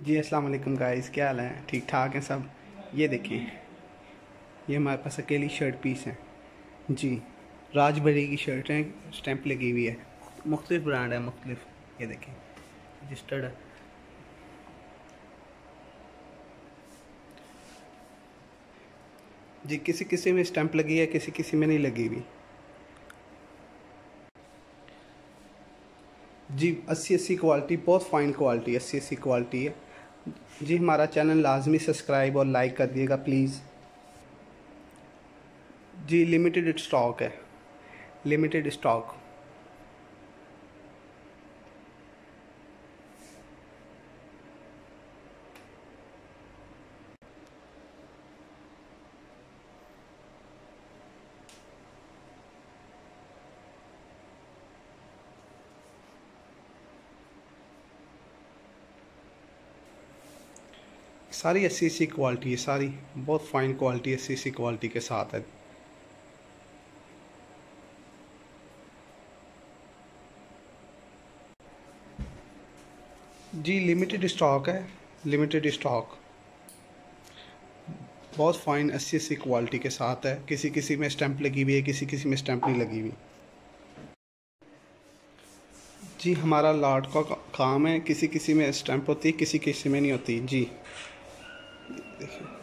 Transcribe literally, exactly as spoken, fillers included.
जी अस्सलाम वालेकुम गाइस, क्या हाल है? ठीक ठाक हैं सब। ये देखें, ये हमारे पास अकेली शर्ट पीस हैं जी। राजबरी की शर्ट है, स्टैंप लगी हुई है, मुख्तलिफ ब्रांड है मुख्तलिफ। ये देखें, रजिस्टर्ड है जी। किसी किसी में स्टैंप लगी है, किसी किसी में नहीं लगी हुई जी। अस्सी अस्सी क्वालिटी, बहुत फ़ाइन क्वालिटी, अस्सी अस्सी क्वालिटी है जी। हमारा चैनल लाजमी सब्सक्राइब और लाइक कर दिएगा प्लीज़ जी। लिमिटेड स्टॉक है, लिमिटेड स्टॉक। सारी अस्सी अस्सी क्वालिटी है, सारी बहुत फ़ाइन क्वालिटी अस्सी अस्सी क्वालिटी के साथ है जी। लिमिटेड स्टॉक है, लिमिटेड स्टॉक, बहुत फ़ाइन अस्सी अस्सी क्वालिटी के साथ है। किसी किसी में स्टैंप लगी हुई है, किसी किसी में स्टैंप नहीं लगी हुई जी। हमारा लाट का काम है, किसी किसी में स्टैंप होती है, किसी किसी में नहीं होती जी। देखिए।